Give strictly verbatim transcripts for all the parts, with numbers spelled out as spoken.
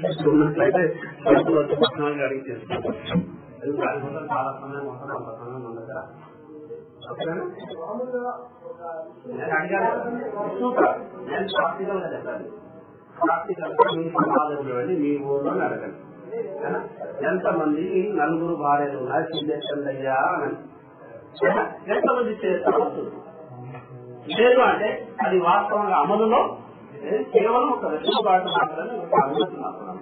ఉన్నట్లయితే డబ్బులు వచ్చి పట్టణానికి అడిగి చేసుకుంటాం. దానికోసం చాలా సమయం మొత్తం అంత సమయం మన దగ్గర నేను అడిగాను చూద్దా నేను ప్రాక్టికల్ గా చెప్పాను. ప్రాక్టికల్ గా మీ సమాజంలో వెళ్ళి మీ ఊర్లో అడగండి ఎంతమంది నలుగురు భార్యలు ఉన్నారు సిద్ధేశ్వరులు అయ్యా అని ఎంతమంది చేస్తారు లేదు అంటే అది వాస్తవంగా అమలులో కేవలం ఒక వెసులుబాటు మాత్రమే ఒక అనుమతి మాత్రం.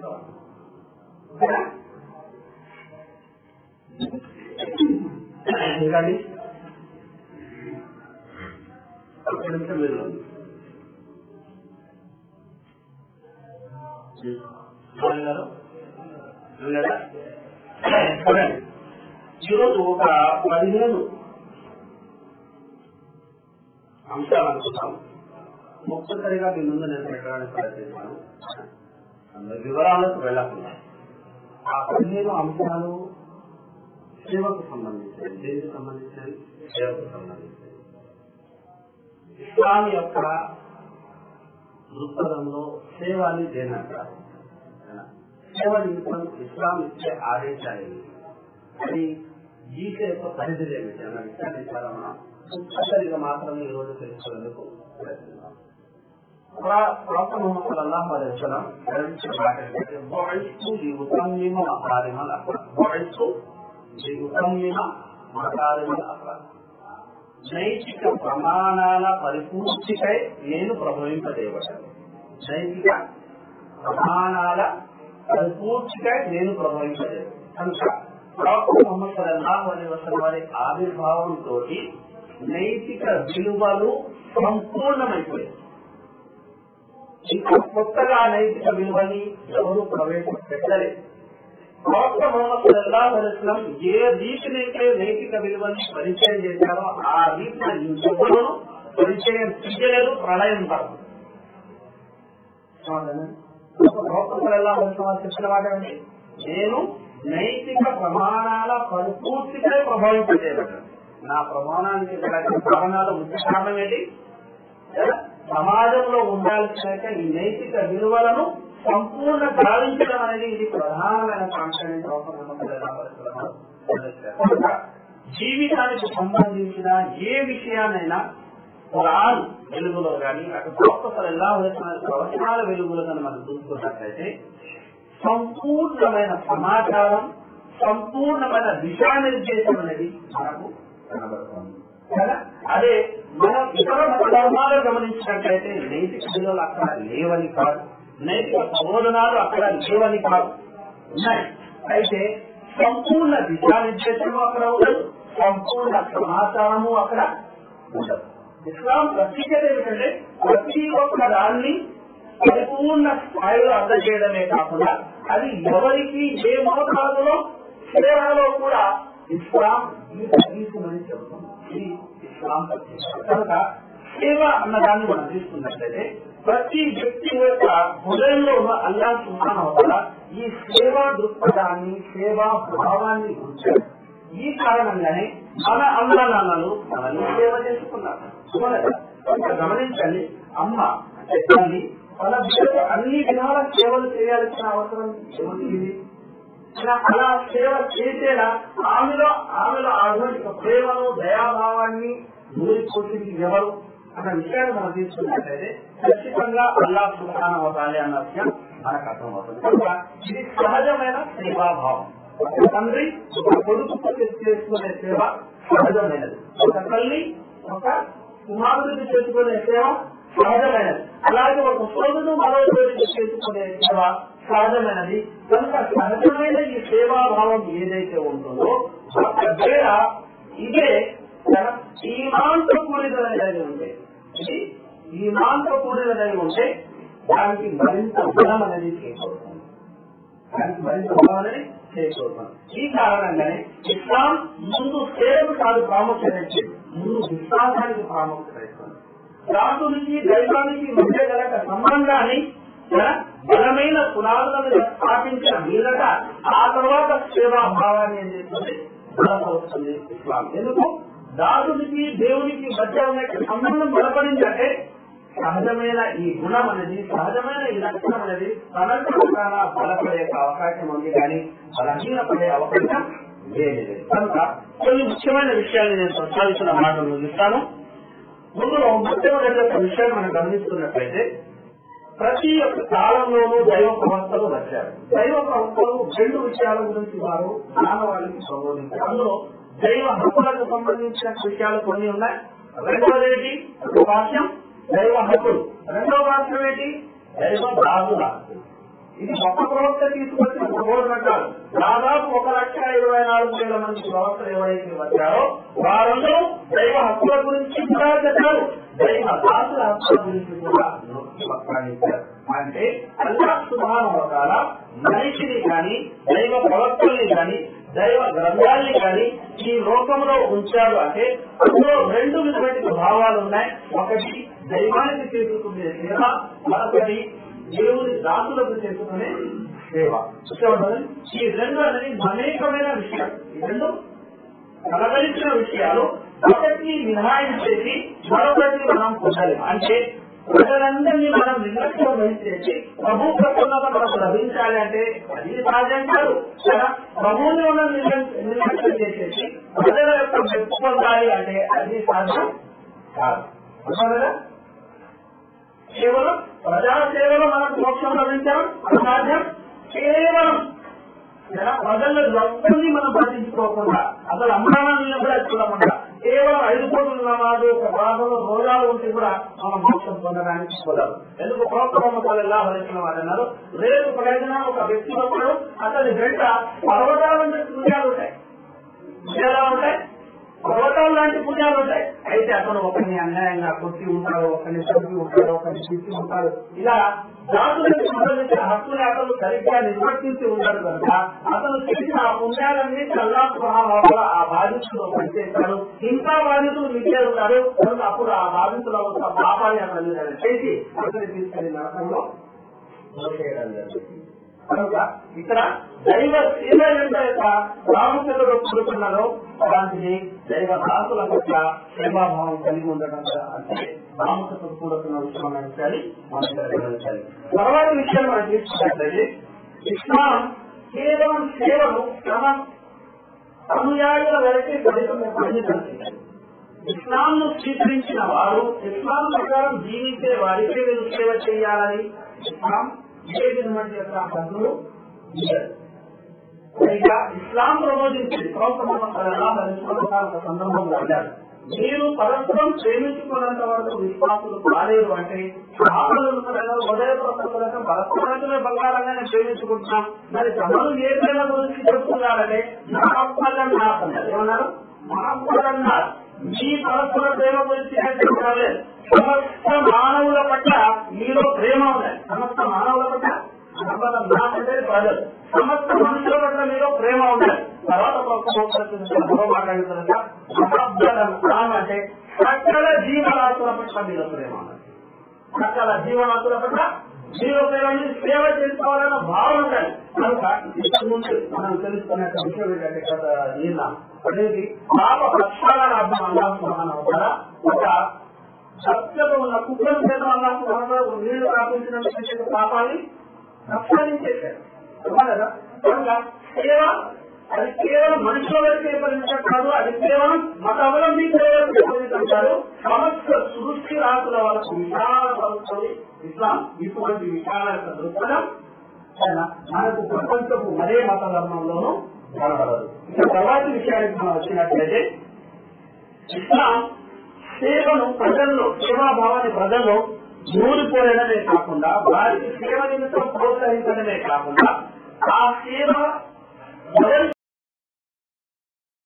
ఇంకాండి ఒక్క నిమిషం మీరు గారు ఈరోజు ఒక పదిహేను అంశాలు అనుకుంటాం. ముఖ్యంగా మీ ముందు నేను పెట్టడానికి ప్రయత్నిస్తాను. వివరాలకు వెళ్ళకుండా ఆ పదిహేను అంశాలు సేవకు సంబంధించినవి. దేనికి సంబంధించినవి? సేవకు సంబంధించినవి. ఇస్లాం యొక్క దృక్పథంలో సేవని దేని అంటారు? సేవ నిమిత్తం ఇస్లాం ఇచ్చే ఆదేశాలు అది గీత యొక్క పరిధి ఏమిటి అన్న విషయాన్ని చాలా మనం ముఖ్యంగా మాత్రమే ఈ రోజు తెలుసుకునేందుకు ప్రయత్నిస్తాం. ప్రవక్త ముహమ్మద్ సల్లల్లాహు అలైహి వసల్లం వివరించిన మాట ఏంటంటే బుఇస్తు లియుతమ్మిమ మకారిమల్ అఖ్లాక్. బుఇస్తు లియుతమ్మిమ మకారిమల్ అఖ్లాక్. నైతిక ప్రమాణాల పరిపూర్తికై నేను ప్రభవింపజేయబడ్డాను. నైతిక ప్రమాణాల పరిపూర్తికై నేను ప్రభవింపజేయబడ్డాను కనుక ప్రవక్త ముహమ్మద్ సల్లల్లాహు అలైహి వసల్లం వారి ఆవిర్భావంతో నైతిక విలువలు సంపూర్ణమైపోయాయి. ఇంకా కొత్తగా నైతిక విలువని ఎవరు ప్రవేశపెట్టలేదు. ప్రవక్త ముహమ్మద్ సల్లల్లాహు అలైహి వసల్లం ఏ రీతినైతే నైతిక విలువని పరిచయం చేశారో ఆ రీతిన ఇంకెవరూ పరిచయం చేయలేదు. ప్రళయం తరపు ప్రవక్త సల్లల్లాహు అలైహి వసల్లం చెప్పిన మాట ఏంటి? నేను నైతిక ప్రమాణాల పరిపూర్తిగా ప్రభావింపజేయబడ్డాను. నా ప్రమాణానికి ప్రమాణాల ముఖ్య కారణం ఏంటి? సమాజంలో ఉండాల్సిన ఈ నైతిక విలువలను సంపూర్ణ గావించడం అనేది ఇది ప్రధానమైన కాంక్షని జీవితానికి సంబంధించిన ఏ విషయానైనా ఖురాన్ వెలుగులో కానీ అటు ప్రవక్త సల్లల్లాహు అలైహి వసల్లం ప్రవచనాల వెలుగులో కానీ మనం చూసుకున్నట్లయితే సంపూర్ణమైన సమాచారం, సంపూర్ణమైన దిశానిర్దేశం అనేది మనకు కనబడుతుంది కదా. అదే మనం ఇతర ధర్మాలు గమనించినట్లయితే నైతిక విలువలు అక్కడ లేవని కాదు, నైతిక ప్రబోధనాలు అక్కడ లేవని కాదు, ఉన్నాయి. అయితే సంపూర్ణ దిశానిర్దేశము అక్కడ ఉండదు, సంపూర్ణ సమాచారము అక్కడ ఉండదు. ఇస్లాం ప్రత్యేకత ఏమిటంటే ప్రతి ఒక్క దాన్ని పరిపూర్ణ స్థాయిలో అందజేయడమే కాకుండా అది ఎవరికి ఏ మోతాదులో సేవలో కూడా ఇస్లాం ఈ తీసుకుని చెబుతుంది. ఇది ఇస్లాం ప్రత్యేకత కనుక సేవ అన్నదాన్ని మనం తీసుకున్నట్లయితే ప్రతి వ్యక్తి యొక్క హృదయంలో ఉన్న అల్లాహ్ సుబ్హానహు వ తఆలా ఈ సేవా దృక్పథాన్ని, సేవా భావాన్ని ఉంచారు. ఈ కారణంగానే మన అమ్మ నాన్నలు మనల్ని సేవ చేసుకున్నారు. గమనించండి, అమ్మ అంటే తల్లి మన బిడ్డకు అన్ని విధాల సేవలు చేయాల్సిన అవసరం ఏమిటి? అలా సేవ చేసేలా ఆమెలో ఆమెలో ఆధునిక ప్రేమను, దయాభావాన్ని నూరిపోసింది ఎవరు అన్న విషయాన్ని మనం తీసుకున్నట్లయితే ఖచ్చితంగా అల్లాహ్ సుబ్హానహు వ తఆలా అన్న విషయం మనకు అర్థమవుతుంది. కనుక ఇది సహజమైన సేవాభావం. ఒక తండ్రి ఒక కొడుకు చేసుకునే సేవ సహజమైనది, ఒక తల్లి ఒక కుమారుడికి చేసుకునే సేవ సహజమైనది, అలాగే ఒక సోదరుడు మరో సోదరుడికి చేసుకునే సేవ సహజమైనది. కనుక సహజమైన ఈ సేవాభావం ఏదైతే ఉంటుందో ఒకవేళ ఇదే ఈమాన్తో కూడినది ఉంటే ఇది ఈమాన్తో కూడినదై ఉంటే దానికి మరింత బలం అనేది చేకూరుతుంది, దానికి మరింత బలం అనేది చేకూరుతుంది. ఈ కారణంగానే ఇస్లాం ముందు సేవకు కాదు ప్రాముఖ్యత ఇచ్చింది, ముందు విశ్వాసానికి ప్రాముఖ్యత ఇస్తుంది. రాజునికి దైవానికి మధ్య గల సంబంధాన్ని బలమైన పునాదులను స్థాపించిన మీదట ఆ తర్వాత సేవాభావాన్ని ఏం చేస్తుంది, బలపరుస్తుంది ఇస్లాం. ఎందుకు? దాసునికి దేవునికి మధ్య ఉన్న సంబంధం బలపడిందంటే సహజమైన ఈ గుణం అనేది, సహజమైన ఈ లక్షణం అనేది తనంతగా బలపడే అవకాశం ఉంది, కానీ బలహీనపడే అవకాశం లేదు. కనుక కొన్ని ముఖ్యమైన విషయాన్ని నేను ప్రస్తావించిన మాటలు ముగిస్తాను. ముందులో మొట్టమొదటి యొక్క విషయాన్ని మనం గమనిస్తున్నట్లయితే, ప్రతి ఒక్క కాలంలోనూ దైవ ప్రవక్తలు వచ్చారు. దైవ ప్రవక్తలు రెండు విషయాల గురించి వారు మానవాళికి ప్రబోధించారు. అందులో దైవ హక్కులకు సంబంధించిన విషయాలు కొన్ని ఉన్నాయి. రెండవది ఒక వాక్యం దైవ హక్కులు, రెండవ వాక్యం ఏంటి దైవ దాసుల హక్కు. ఇది ఒక్క ప్రవక్త తీసుకొచ్చిన ప్రబోధన కాదు. దాదాపు ఒక లక్ష ఇరవై నాలుగు వేల మంది ప్రవక్తలు ఎవరైతే వచ్చారో వారందరూ దైవ హక్కుల గురించి కూడా చెప్పారు, దైవ దాసుల హక్కుల గురించి కూడా నొక్కి వక్కానించారు. అంటే అల్లాహ్ సుబ్హానహు వ తఆలా మనిషిని కానీ దైవ ప్రవక్తల్ని కానీ దైవ గ్రంథాల్ని కానీ ఈ లోకంలో ఉంచారు. అంటే అందులో రెండు విధమైన భావాలు ఉన్నాయి. ఒకటి దైవానికి చేసుకునే సేవ, మరొకటి దేవుని దాసులకు చేసుకునే సేవ. ఈ రెండు అనేది అనేకమైన విషయాలు, ఈ రెండు కలగలిసిన విషయాలు. ఒకటి మినహాయించేసి మరొకటి మనం పొందాలి. అంటే ప్రజలందరినీ మనం నిర్లక్ష్యం వహించేసి ప్రభు ప్రసన్నత మనకు లభించాలి అంటే అది సాధ్యం కాదు కదా. ప్రభువుని మనం నిర్లక్ష్యం చేసేసి ప్రజల యొక్క మెప్పు పొందాలి అంటే అది సాధ్యం కాదు కదా. కేవలం ప్రజా సేవలో మనకు మోక్షం లభించడం సాధ్యం. కేవలం ప్రజల ఎవరిని మనం పట్టించుకోకుండా, అసలు అమ్మానాన్ని కూడా చూడకుండా, కేవలం ఐదు కోట్ల నమాజు ఒక బాధలో రోజాలు ఉంటే కూడా మనం మోక్షం పొందడానికి కుదరదు. ఎందుకు ప్రోత్సాహం ఎలా వలసిన వారు అన్నారు, రేపు ప్రయోజనం ఒక వ్యక్తి ఒకడు అతని వెంట పర్వతాల వంటి పుణ్యాలు ఉంటాయి. ఎలా ఉంటాయి? పర్వతాలు లాంటి పుణ్యాలు ఉంటాయి. అయితే అతను ఒకరిని అన్యాయంగా కొట్టి ఉంటాడు, ఒకరిని చంపి ఉంటాడు, ఒకరిని తిట్టి ఉంటాడు. ఇలా జాతులకు సంబంధించిన హక్కుని అతను సరిగ్గా నిర్వర్తించి ఉంటాడు కనుక అతను చేసిన ఆ పుణ్యాలన్నీ అల్లాహ్ సుబ్హానహు వ తఆలా ఆ బాధితులు పనిచేస్తాడు. ఇంకా బాధితులు మిగిలే ఉంటారు కనుక అప్పుడు ఆ బాధితుల యొక్క పాపాన్ని అతను చేసి అతని తీసుకెళ్లి నరకంలో దోషేయడం జరుగుతుంది. కనుక ఇక్కడ దైవ సేవ యొక్క ప్రాముఖ్యతలో కూడుకున్నదో అలాంటిది దైవ దాసుల పట్ల సేవాభావం కలిగి ఉండటం అంటే ప్రాముఖ్యతతో కూడుకున్న విషయం అనే విషయాన్ని మనం గమనించాలి. తర్వాత విషయాన్ని మనం తీసుకున్నట్లయితే, ఇస్లాం కేవలం సేవను తమ అనుయాయుల వరకే పరిమితం. ఇస్లాంను స్వీకరించిన వారు ఇస్లాం ప్రకారం జీవించే వారికే వీళ్ళు సేవ చేయాలని ఇస్లాం ఏ విధమైన యొక్క హక్కులు ఇచ్చారు. పైగా ఇస్లాం ప్రబోధించింది ఒక సందర్భంలో అంటారు, మీరు పరస్పరం ప్రేమించుకున్నంత వరకు విశ్వాసులు కాలేదు. అంటే ఉదయపూర్వక పరస్పరంగా బంగారంగానే ప్రేమించుకుంటున్నాం. మరి తమను ఏ ప్రేమ గురించి చెప్తున్నారంటే మహాత్మన్నారు. ఏమన్నారు? మహాత్మన్నారు. మీ పరస్పర ప్రేమ గురించి చెప్పలేదు. సమస్త మానవుల పట్ల మీలో ప్రేమ ఉన్నాయి. సమస్త మానవుల పట్ల అంటే ప్రజలు సమస్త మనుషుల పట్ల మీలో ప్రేమ ఉన్నాయి. తర్వాత మాట్లాడుతున్న అంటే సకల జీవరాశుల పట్ల మీలో ప్రేమ ఉన్నది. సకల జీవరాశుల పట్ల మీలో ప్రేమ సేవ చేసుకోవాలన్న భావన ఉండాలి. కనుక ఇంతకు ముందు మనం తెలుసుకునే విషయం ఏంటంటే కదా నిన్న అనేది పాప ప్రక్షాళన అర్థం అల్లాహ్ సుబ్హానహు వ తఆలా ఒక సత్యతో ఉన్న కుక్కను చేత అల్లాహ్ సుబ్హానహు వ తఆలా నీళ్లు కాపించిన పాపాన్ని రక్షణించేశారు కదా. కనుక సేవ అది కేవలం మనుషుల వరకే పరిమితం కాదు, అది కేవలం మత అవలంబించే పరిమితంటారు. సమస్త సృష్టి రాసుల వరకు విశాల పరుస్తుంది ఇస్లాం. ఇటువంటి విశాల దృక్పథం మనకు ప్రపంచపు మరే మత ధర్మంలోనూ కనబడదు. ఇక తర్వాతి విషయానికి మనం వచ్చినట్లయితే, ఇస్లాం సేవను ప్రజల్లో సేవాభావాన్ని ప్రజల్లో నూరిపోయడమే కాకుండా వారికి సేవ నిమిత్తం ప్రోత్సహించడమే కాకుండా ఆ సేవ